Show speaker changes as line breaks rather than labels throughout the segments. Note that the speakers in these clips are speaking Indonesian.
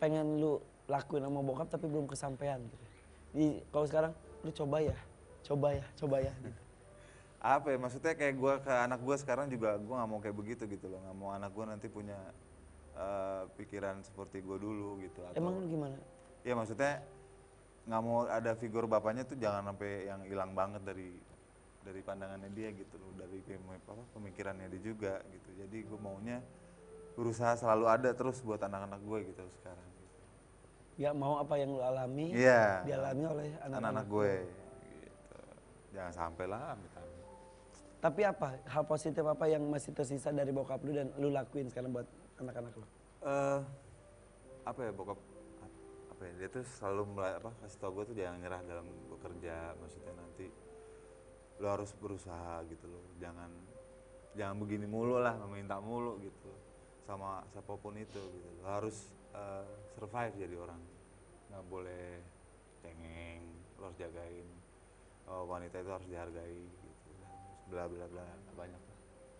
pengen lu lakuin sama bokap tapi belum kesampaian gitu. Kalau sekarang lu coba ya gitu.
Apa ya, maksudnya kayak gue ke anak gue sekarang juga gue nggak mau kayak begitu gitu loh, nggak mau anak gue nanti punya pikiran seperti gue dulu gitu. Atau,
emang lu gimana?
ya maksudnya nggak mau ada figur bapaknya tuh jangan sampai yang hilang banget dari pandangannya dia gitu loh, dari pemikirannya dia juga gitu. Jadi gue maunya berusaha selalu ada terus buat anak-anak gue gitu sekarang.
Ya mau apa yang lu alami,
Iya,
dialami oleh anak-anak
gue gitu. Jangan sampai lah amit-amit.
Tapi apa hal positif apa yang masih tersisa dari bokap lu dan lu lakuin sekarang buat anak-anak lu?
Apa ya bokap, apa ya, dia tuh selalu kasih tau gue tuh jangan nyerah dalam bekerja. Maksudnya nanti lo harus berusaha gitu loh, jangan begini mulu lah, meminta mulu gitu sama siapapun itu gitu. Lo harus survive jadi orang, nggak boleh cengeng, lo harus jagain wanita itu harus dihargai gitu, bla bla bla banyak lah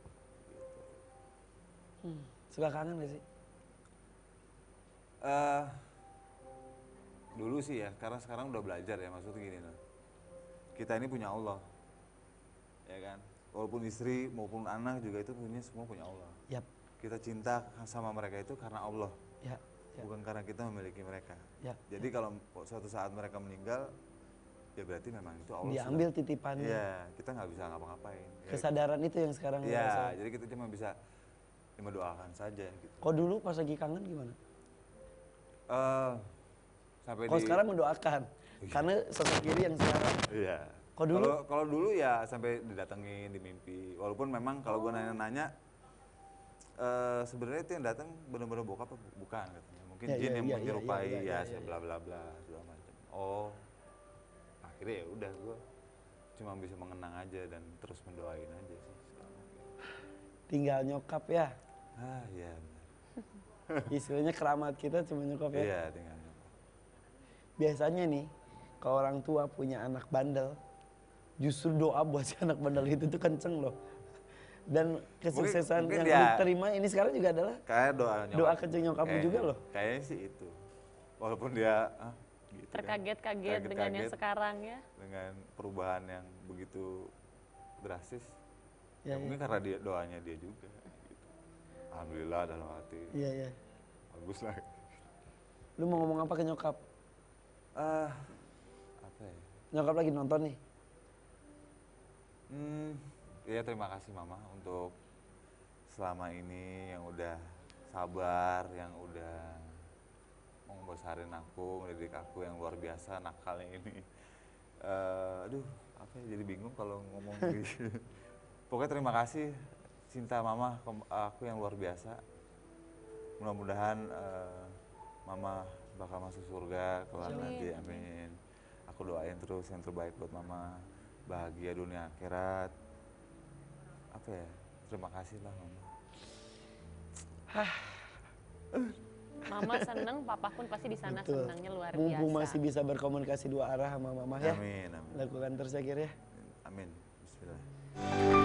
gitu.
Suka kangen gak sih?
Dulu sih ya, karena sekarang udah belajar ya, maksudnya gini nah, kita ini punya Allah, ya kan? Walaupun istri maupun anak juga itu semua punya Allah.
Yap.
Kita cinta sama mereka itu karena Allah,
ya.
Bukan karena kita memiliki mereka.
Ya.
Jadi kalau suatu saat mereka meninggal, ya berarti memang itu Allah
diambil titipannya.
Iya, kita nggak bisa ngapa-ngapain.
Kesadaran itu yang sekarang.
Iya, jadi kita cuma bisa mendoakan saja gitu.
Kok dulu pas lagi kangen gimana?
Kalau
sekarang mendoakan, karena sosok kiri yang sekarang.
Iya. Kalau dulu ya sampai didatengin di mimpi. Walaupun memang kalau gue nanya-nanya, sebenarnya itu yang datang benar-benar bokap apa bukan katanya. Mungkin jin yang menyerupai ya bla bla bla segala macam. Oh, akhirnya ya udah gue cuma bisa mengenang aja dan terus mendoain aja sih.
Tinggal nyokap ya.
Iya.
Istilahnya keramat kita cuma nyokap ya.
Iya, tinggal nyokap.
Biasanya nih, kalau orang tua punya anak bandel, justru doa buat si anak bandel itu tuh kenceng loh. Dan kesuksesan mungkin yang diterima ini sekarang juga adalah
kayak
doa kenceng nyokap juga loh.
Kayaknya sih itu. Walaupun dia
gitu terkaget-kaget dengan yang sekarang ya.
Dengan perubahan yang begitu drastis.
Ya,
mungkin karena doanya dia juga. Gitu. Alhamdulillah dalam hati.
Iya.
Bagus lah.
Lu mau ngomong apa ke nyokap?
Apa ya?
Nyokap lagi nonton nih.
Ya terima kasih mama untuk selama ini yang udah sabar, yang udah membesarin aku, mendidik aku yang luar biasa nakalnya ini. Aduh, apa ya, jadi bingung kalau ngomong gitu. Pokoknya terima kasih cinta mama aku yang luar biasa. Mudah-mudahan mama bakal masuk surga kelak nanti, amin. Aku doain terus yang terbaik buat mama, bahagia dunia akhirat. Apa ya, terima kasih lah mama.
Mama seneng, papa pun pasti di sana senangnya luar biasa.
Mumpung masih bisa berkomunikasi dua arah sama mama ya.
Amin.
Lakukan terus ya Kir ya.
Amin. Bismillah.